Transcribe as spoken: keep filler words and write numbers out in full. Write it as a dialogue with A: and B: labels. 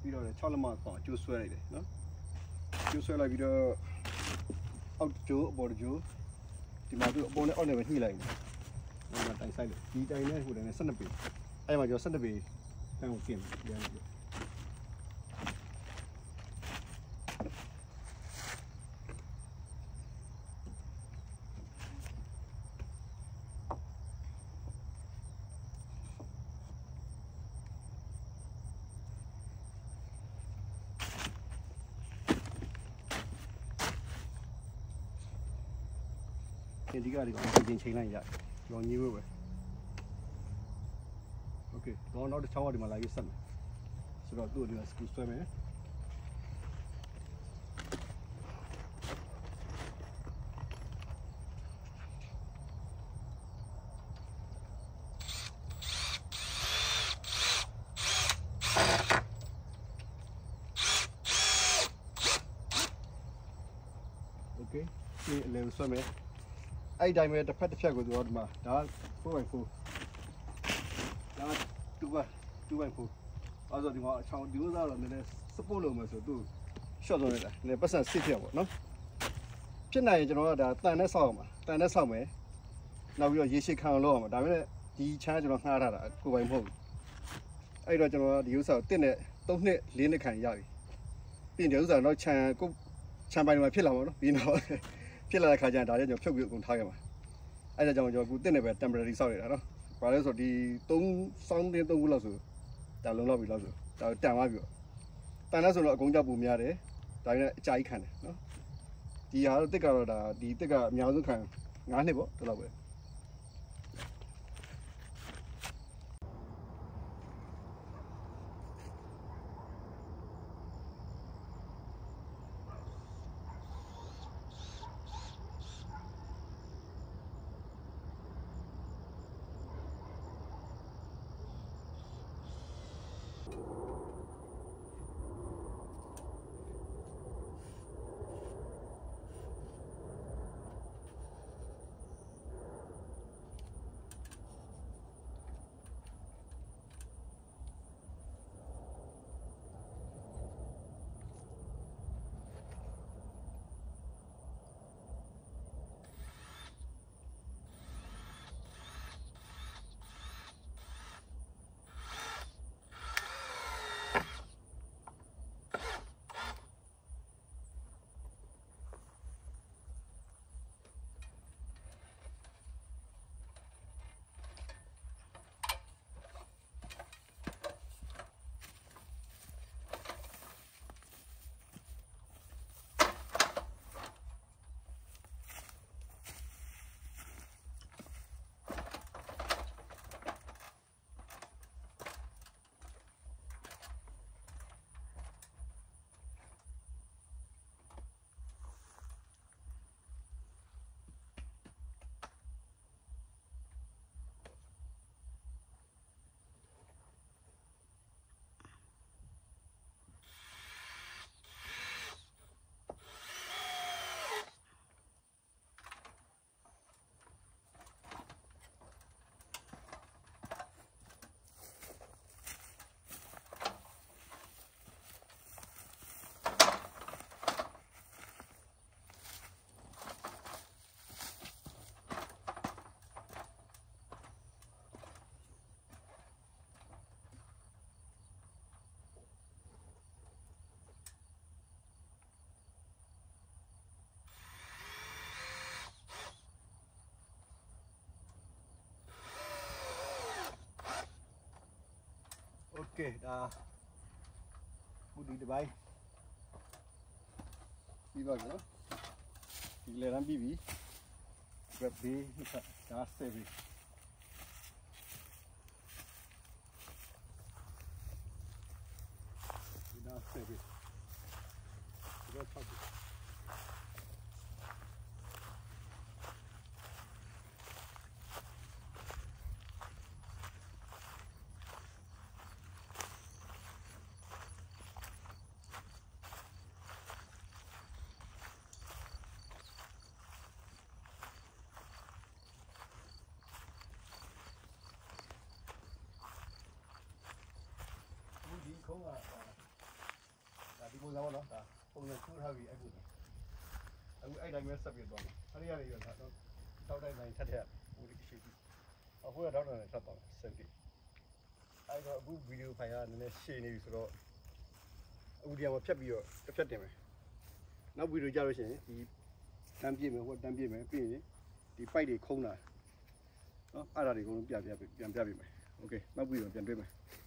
A: ပြီးတော့၆လက်မပေါ့ကျိုးဆွဲလိုက်တယ်နော်ကျိုးဆွဲလိုက်ပြီးတော့အောက်ကျိုးအပေါ်ကျိုးဒီမှာသူ့အပေါ်နဲ့အောက်နဲ့ပဲညှိလိုက်တယ်ဒီမှာတိုင်ဆိုင်လို့ဒီတိုင်နဲ့ဟိုတိုင်နဲ့၁၂ပေအဲ့မှာကျွန်တော်၁၂ပေတန်းကိုပြင်ပြန်လိုက်ဒီကဒီကောင်ပြင်ချိန်လိုက်ရတယ်ကျွန်တော်ညှိဖို့ပဲโอเคတော့နောက်တစ်ချောင်းကဒီမှာလာပြီးဆက်မယ်ဆိုတော့သူ့ကိုဒီမှာစကူဆွဲမယ်โอเคဒီလေဆွဲမယ်အဲ့တိုင်းပဲတစ်ဖက်တစ်ဖြတ်ကိုသူကဒီမှာဒါfour by four ဒါtwo by two by four အဲ့ဆိုဒီမှာအချောင်းဒီဥစားတော့နည်းနည်း support လုပ်မယ်ဆိုသူ short လုပ်လိုက်တာနည်းပတ်စံစစ်ဖြစ်ပေါ့နော်ဖြစ်နိုင်ရင်ကျွန်တော်ကဒါတန်နဲ့ဆောက်အောင်ပါတန်နဲ့ဆောက်မယ်နောက်ပြီးတော့ရေရှိခံအောင်လုပ်အောင်ပါဒါပေမဲ့ဒီချမ်းကျွန်တော်ငှားထားတာကိုပိုင်မဟုတ်ဘူးအဲ့တော့ကျွန်တော်ကဒီဥစားကိုတစ်နဲ့သုံးနှစ်လေးနှစ်ခံရပြီပြီးရင်ဒီဥစားတော့ချမ်းကိုချမ်းပိုင်မှာဖြစ်လာမှာနော်ပြီးတော့ဖြစ်လာတဲ့ခါကျရင်ဒါလည်းကျွန်တော်ဖြုတ်ပြီးအကုန်ထားခဲ့မှာအဲ့ဒါကြောင့်ကျွန်တော်အခုတစ်နေပဲ temporary ဆောက်နေတာနော်ဘာလဲဆိုဒီသုံးဆောင်းတင်းသုံးခုလောက်ဆိုဒါလုံးလောက်ပြီလောက်ဆိုဒါတန်သွားပြီတန်လဲဆိုတော့အကုန်ကြောက်ပူများတယ်ဒါနဲ့အကြာကြီးခံတယ်နော်ဒီဟာတော့တစ်ကတော့ဒါဒီတစ်ကအများဆုံးခံ၅နှစ်ပေါ့ဒီလောက်ပဲ Oke, dah. Budi debai. Biba kan? Giliran bibi. Grab B, bisa gas sebi. Gas sebi. Grab satu. Không à. စံပေါ့နော်ဒါပုံစံထိုးထားပြီးအဲ့ကိုအခုအဲ့တိုင်းပဲဆက်ပြီးသွားမယ်အဲ့ဒီကနေရောတော့တောက်တိုင်းတိုင်းထက်ထက်ဟိုဒီရှိပြီအခုကတော့တော့ထပ်သွားမယ်ဆက်ပြီးအဲ့တော့အခုဗီဒီယိုဖိုင်ကနည်းနည်းရှည်နေပြီဆိုတော့အခုဒီမှာဖြတ်ပြီးတော့တစ်ဖြတ်တင်မယ်နောက်ဗီဒီယိုကြလို့ရှိရင်ဒီတန်းပြည့်မယ်ဟိုတန်းပြည့်မယ်ပြီးရင်ဒီပိုက်တွေခုံးတာနော်အဲ့ဒါတွေအကုန်လုံးပြန်ပြပြန်ပြပေးမယ်โอเคနောက်ဗီဒီယိုပြန်တွေ့မယ်